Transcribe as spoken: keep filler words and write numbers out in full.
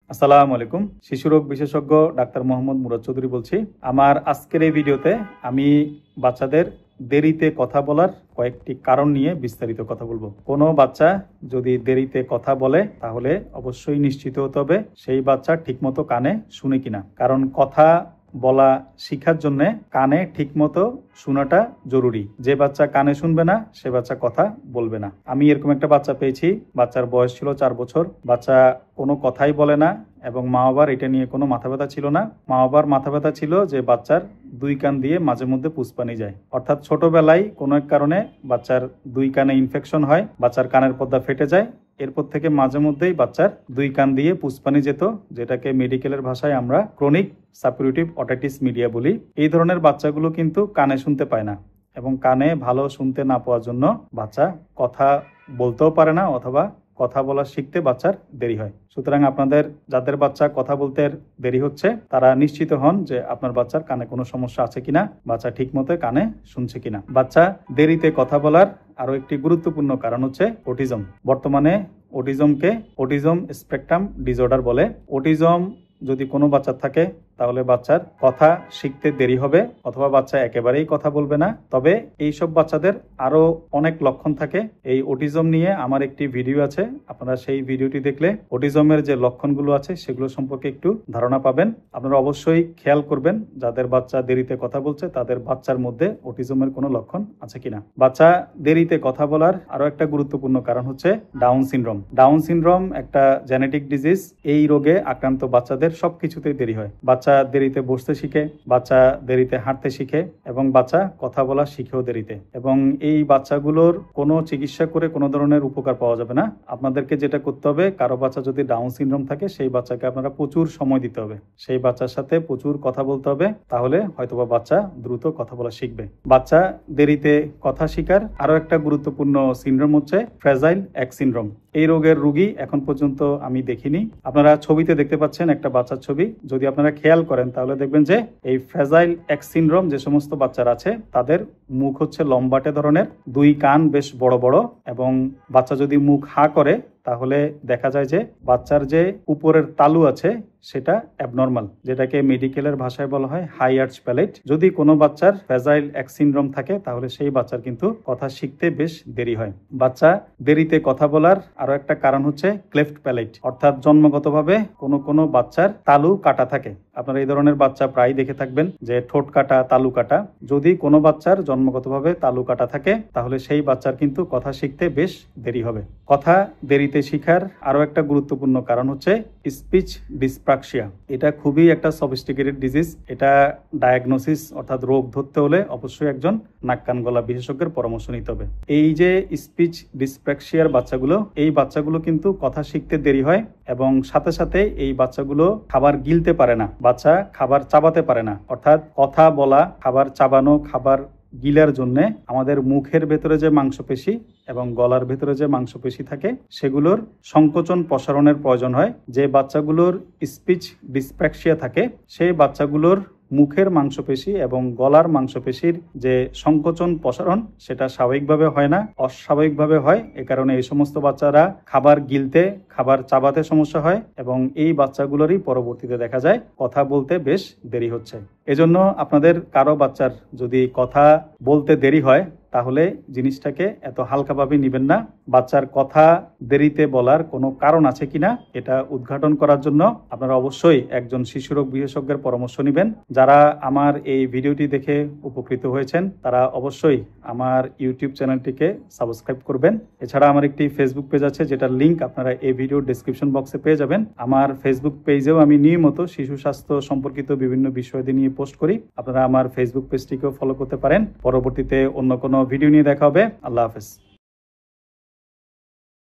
আসসালামু আলাইকুম। শিশুরোগ বিশেষজ্ঞ ডাক্তার মোহাম্মদ মুরাদ চৌধুরী বলছি। আমার আজকের এই ভিডিওতে আমি বাচ্চাদের দেরিতে কথা বলার কয়েকটি কারণ নিয়ে বিস্তারিত কথা বলবো। কোনো বাচ্চা যদি দেরিতে কথা বলে তাহলে অবশ্যই নিশ্চিত হতে হবে সেই বাচ্চা ঠিকমতো কানে শুনে কিনা, কারণ কথা বলা শিখার জন্য কানে ঠিকমতো শোনাটা জরুরি। যে বাচ্চা কানে শুনবে না সে বাচ্চা কথা বলবে না। আমি এরকম একটা বাচ্চা পেয়েছি, বাচ্চার বয়স ছিল চার বছর, বাচ্চা কোনো কথাই বলে না এবং মা বাবার এটা নিয়ে কোনো মাথা ব্যথা ছিল না। মা বাবার মাথা ব্যথা ছিল যে বাচ্চার দুই কান দিয়ে মাঝে মধ্যে পুষ্পানি যায়, অর্থাৎ ছোটবেলায় কোনো এক কারণে বাচ্চার দুই কানে ইনফেকশন হয়, বাচ্চার কানের পর্দা ফেটে যায়, এরপর থেকে মাঝে মধ্যেই বাচ্চার দুই কান দিয়ে পুষ্পানি যেত, যেটাকে মেডিকেলের ভাষায় আমরা ক্রনিক সাপুরেটিভ অটাইটিস মিডিয়া বলি। এই ধরনের বাচ্চাগুলো কিন্তু কানে শুনতে পায় না এবং কানে ভালো শুনতে না পাওয়ার জন্য বাচ্চা কথা বলতেও পারে না অথবা কথা বলা শিখতে বাচ্চার দেরি হয়। সুতরাং আপনাদের যাদের বাচ্চা কথা বলতে দেরি হচ্ছে তারা নিশ্চিত হন যে আপনার বাচ্চার কানে কোনো সমস্যা আছে কিনা, বাচ্চা ঠিক মতো কানে শুনছে কিনা। বাচ্চা দেরিতে কথা বলার আরো একটি গুরুত্বপূর্ণ কারণ হচ্ছে অটিজম। বর্তমানে অটিজমকে অটিজম স্পেকট্রাম ডিসঅর্ডার বলে। অটিজম যদি কোনো বাচ্চার থাকে তাহলে বাচ্চার কথা শিখতে দেরি হবে অথবা বাচ্চা একেবারেই কথা বলবে না। তবে এইসব বাচ্চাদের আরো অনেক লক্ষণ থাকে। এই অটিজম নিয়ে আমার একটি ভিডিও আছে, আপনারা সেই ভিডিওটি দেখলে অটিজমের যে লক্ষণগুলো আছে সেগুলো সম্পর্কে একটু ধারণা পাবেন। আপনারা অবশ্যই খেয়াল করবেন যাদের বাচ্চা দেরিতে কথা বলছে তাদের বাচ্চার মধ্যে অটিজমের কোনো লক্ষণ আছে কিনা। বাচ্চা দেরিতে কথা বলার আরো একটা গুরুত্বপূর্ণ কারণ হচ্ছে ডাউন সিনড্রোম। ডাউন সিনড্রোম একটা জেনেটিক ডিজিজ। এই রোগে আক্রান্ত বাচ্চাদের সবকিছুতেই দেরি হয়। বাচ্চা দেরিতে বসতে শিখে, বাচ্চা দেরিতে হাঁটতে শিখে এবং বাচ্চা কথা বলা শিখেও দেরিতে। এবং এই বাচ্চাগুলোর কোনো চিকিৎসা করে কোনো ধরনের উপকার পাওয়া যাবে না। আপনাদেরকে যেটা করতে হবে, কারো বাচ্চা যদি ডাউন সিনড্রোম থাকে সেই বাচ্চাকে আপনারা প্রচুর সময় দিতে হবে, সেই বাচ্চার সাথে প্রচুর কথা বলতে হবে, তাহলে হয়তোবা বাচ্চা দ্রুত কথা বলা শিখবে। বাচ্চা দেরিতে কথা শিখার আরো একটা গুরুত্বপূর্ণ সিনড্রোম হচ্ছে ফ্র্যাজাইল এক্স সিনড্রোম। এই রোগের রোগী এখন পর্যন্ত আমি দেখিনি। আপনারা ছবিতে দেখতে পাচ্ছেন একটা বাচ্চার ছবি। যদি আপনারা খেয়াল করেন তাহলে দেখবেন যে এই ফ্র্যাজাইল এক্স সিনড্রোম যে সমস্ত বাচ্চারা আছে তাদের মুখ হচ্ছে লম্বাটে ধরনের, দুই কান বেশ বড় বড় এবং বাচ্চা যদি মুখ হা করে তাহলে দেখা যায় যে বাচ্চার যে উপরের তালু আছে সেটা অ্যাবনর্মাল, যেটাকে মেডিকেলের ভাষায় বলা হয় হাই আর্চ প্যালেট। যদি কোনো বাচ্চার ফ্র্যাজাইল এক্স সিনড্রোম থাকে তাহলে সেই বাচ্চার কিন্তু কথা শিখতে বেশ দেরি হয়। বাচ্চা দেরিতে কথা বলার আরো একটা কারণ হচ্ছে ক্লেফট প্যালেট, অর্থাৎ জন্মগতভাবে কোনো কোনো বাচ্চার তালু কাটা থাকে। আপনারা এই ধরনের বাচ্চা প্রায় দেখে থাকবেন যে ঠোঁট কাটা, তালু কাটা। যদি কোনো বাচ্চার জন্মগতভাবে তালু কাটা থাকে তাহলে সেই বাচ্চার কিন্তু কথা শিখতে বেশ দেরি হবে। কথা দেরিতে শিখার আরো একটা গুরুত্বপূর্ণ কারণ হচ্ছে স্পিচ ডিসপ্রাক্সিয়া। এটা খুবই একটা সফিস্টিকেটেড ডিজিজ। এটা ডায়াগনোসিস অর্থাৎ রোগ ধরতে হলে অবশ্যই একজন নাক কান গলা বিশেষজ্ঞের পরামর্শ নিতে হবে। এই যে স্পিচ ডিসপ্রাক্সিয়ার বাচ্চাগুলো, এই বাচ্চাগুলো কিন্তু কথা শিখতে দেরি হয় এবং সাথে সাথে এই বাচ্চাগুলো খাবার গিলতে পারে না, বাচ্চা খাবার চাবাতে পারে না। অর্থাৎ কথা বলা, খাবার চাবানো, খাবার গিলার জন্য আমাদের মুখের ভেতরে যে মাংসপেশি এবং গলার ভেতরে যে মাংসপেশি থাকে সেগুলোর সংকোচন প্রসারণের প্রয়োজন হয়। যে বাচ্চাগুলোর স্পিচ ডিসপ্রাক্সিয়া থাকে সেই বাচ্চাগুলোর মুখের মাংসপেশি এবং গলার মাংসপেশির যে সংকোচন প্রসারণ সেটা স্বাভাবিকভাবে হয় না, অস্বাভাবিকভাবে হয়। এ কারণে এই সমস্ত বাচ্চারা খাবার গিলতে, খাবার চাবাতে সমস্যা হয় এবং এই বাচ্চাগুলোরই পরবর্তীতে দেখা যায় কথা বলতে বেশ দেরি হচ্ছে। এজন্য আপনাদের কারো বাচ্চার যদি কথা বলতে দেরি হয় তাহলে জিনিসটাকে এত হালকাভাবে নেবেন না। বাচ্চার কথা দেরিতে বলার কোনো কারণ আছে কিনা এটা উদ্ঘাটন করার জন্য আপনারা অবশ্যই একজন শিশুরোগ বিশেষজ্ঞের পরামর্শ নেবেন। যারা আমার এই ভিডিওটি দেখে উপকৃত হয়েছেন তারা অবশ্যই আমার ইউটিউব চ্যানেলটিকে সাবস্ক্রাইব করবেন। এছাড়া আমার একটি ফেসবুক পেজ আছে যেটার লিঙ্ক আপনারা এই ভিডিওর ডেসক্রিপশন বক্সে পেয়ে যাবেন। আমার ফেসবুক পেজেও আমি নিয়মিত শিশু স্বাস্থ্য সম্পর্কিত বিভিন্ন বিষয়াদি নিয়ে পোস্ট করি। আপনারা আমার ফেসবুক পেজটিকেও ফলো করতে পারেন। পরবর্তীতে অন্য কোনো ভিডিও নিয়ে দেখা হবে। আল্লাহ হাফেজ।